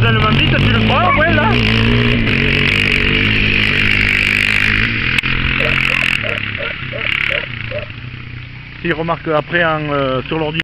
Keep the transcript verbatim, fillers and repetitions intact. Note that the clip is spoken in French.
tellement vite, tu le crois, ouais, là? Si, remarque après en, euh, sur l'ordi.